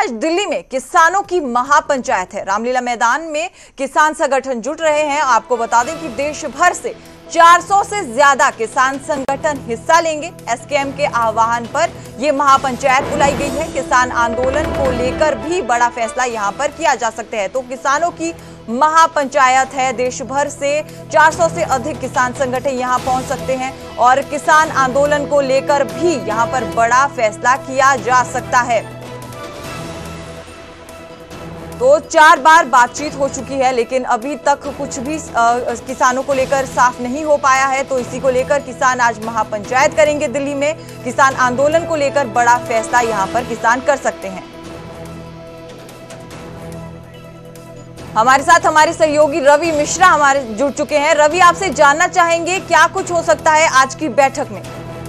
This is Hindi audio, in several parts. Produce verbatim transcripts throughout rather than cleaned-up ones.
आज दिल्ली में किसानों की महापंचायत है। रामलीला मैदान में किसान संगठन जुट रहे हैं। आपको बता दें कि देश भर से चार सौ से ज्यादा किसान संगठन हिस्सा लेंगे। एसकेएम के आह्वान पर यह महापंचायत बुलाई गई है। किसान आंदोलन को लेकर भी बड़ा फैसला यहां पर किया जा सकता है। तो किसानों की महापंचायत है। देश भर से चार सौ से अधिक किसान संगठन यहां पहुंच सकते हैं और किसान आंदोलन को लेकर भी यहां पर बड़ा फैसला किया जा सकता है। तो चार बार बातचीत हो चुकी है, लेकिन अभी तक कुछ भी आ, किसानों को लेकर साफ नहीं हो पाया है। तो इसी को लेकर किसान आज महापंचायत करेंगे दिल्ली में। किसान आंदोलन को लेकर बड़ा फैसला यहां पर किसान कर सकते हैं। हमारे साथ हमारे सहयोगी रवि मिश्रा हमारे जुड़ चुके हैं। रवि, आपसे जानना चाहेंगे क्या कुछ हो सकता है आज की बैठक में?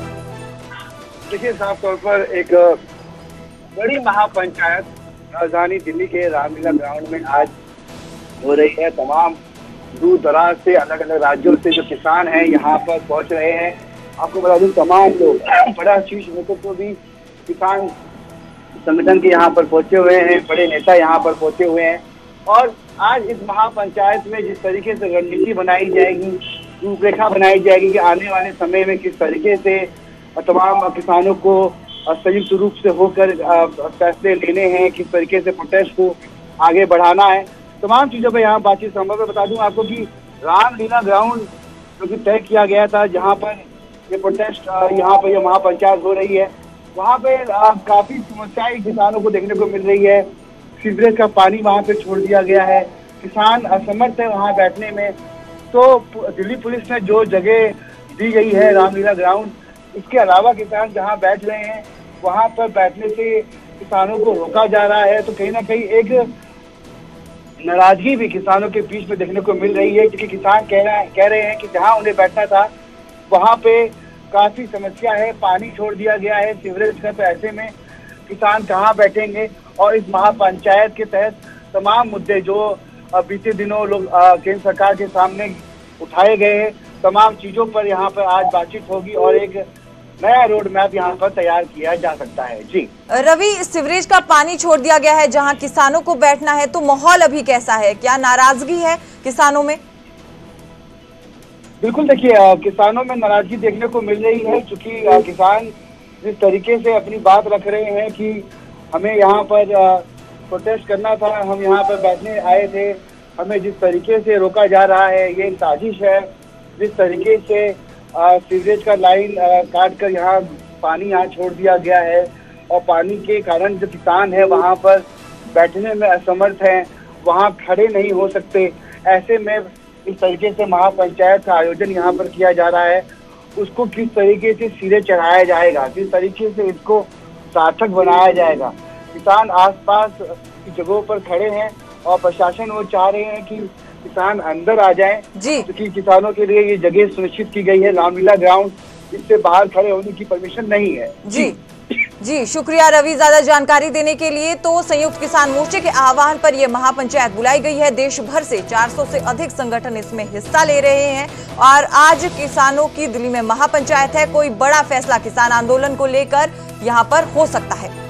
देखिए, साफ तौर पर एक बड़ी महापंचायत राजधानी दिल्ली के रामलीला ग्राउंड में आज हो रही है। तमाम दूर दराज से, अलग अलग राज्यों से जो किसान हैं यहाँ पर पहुँच रहे हैं। आपको बता दूं, तमाम लोग बड़ा शीर्ष नेतृत्व भी किसान संगठन के यहाँ पर पहुँचे हुए हैं। बड़े नेता यहाँ पर पहुँचे हुए हैं और आज इस महापंचायत में जिस तरीके से रणनीति बनाई जाएगी, रूपरेखा बनाई जाएगी कि आने वाले समय में किस तरीके से तमाम किसानों को संयुक्त रूप से होकर फैसले लेने हैं, किस तरीके से प्रोटेस्ट को आगे बढ़ाना है, तमाम चीज़ों पर यहाँ बातचीत संभव है। बता दूं आपको कि रामलीला ग्राउंड जो कि तय किया गया था, जहाँ पर ये प्रोटेस्ट, यहाँ पर ये महापंचायत हो रही है, वहाँ पे काफ़ी समस्याएं किसानों को देखने को मिल रही है। सीवरेज का पानी वहाँ पे छोड़ दिया गया है, किसान असमर्थ है वहाँ बैठने में। तो दिल्ली पुलिस ने जो जगह दी गई है रामलीला ग्राउंड, इसके अलावा किसान जहाँ बैठ रहे हैं वहाँ पर बैठने से किसानों को रोका जा रहा है। तो कहीं ना कहीं एक नाराजगी भी किसानों के बीच में देखने को मिल रही है, क्योंकि किसान कह रहे हैं कह रहे हैं कि जहाँ उन्हें बैठना था वहाँ पे काफ़ी समस्या है, पानी छोड़ दिया गया है सीवरेज का। तो ऐसे में किसान कहाँ बैठेंगे? और इस महापंचायत के तहत तमाम मुद्दे जो बीते दिनों लोग केंद्र सरकार के सामने उठाए गए हैं, तमाम चीज़ों पर यहाँ पर आज बातचीत होगी और एक नया रोड मैप यहाँ पर तैयार किया जा सकता है। जी रवि, सीवरेज का पानी छोड़ दिया गया है जहाँ किसानों को बैठना है, तो माहौल अभी कैसा है? क्या नाराजगी है किसानों में? बिल्कुल, देखिए, किसानों में नाराजगी देखने को मिल रही है, क्योंकि किसान जिस तरीके से अपनी बात रख रहे हैं कि हमें यहाँ पर प्रोटेस्ट करना था, हम यहाँ पर बैठने आए थे, हमें जिस तरीके से रोका जा रहा है ये एक साजिश है। जिस तरीके से सीवरेज का लाइन काट कर यहाँ पानी यहाँ छोड़ दिया गया है और पानी के कारण जो किसान है वहाँ पर बैठने में असमर्थ हैं, वहाँ खड़े नहीं हो सकते। ऐसे में इस तरीके से महापंचायत का आयोजन यहाँ पर किया जा रहा है, उसको किस तरीके से सिरे चढ़ाया जाएगा, किस तरीके से इसको सार्थक बनाया जाएगा। किसान आसपास की जगहों पर खड़े हैं और प्रशासन वो चाह रहे हैं कि किसान अंदर आ जाएं, क्योंकि किसानों के लिए ये जगह सुनिश्चित की गई है रामलीला ग्राउंड, इससे बाहर खड़े होने की परमिशन नहीं है। जी जी शुक्रिया रवि, ज्यादा जानकारी देने के लिए। तो संयुक्त किसान मोर्चे के आह्वान पर यह महापंचायत बुलाई गई है। देश भर से चार सौ से अधिक संगठन इसमें हिस्सा ले रहे हैं और आज किसानों की दिल्ली में महापंचायत है। कोई बड़ा फैसला किसान आंदोलन को लेकर यहाँ पर हो सकता है।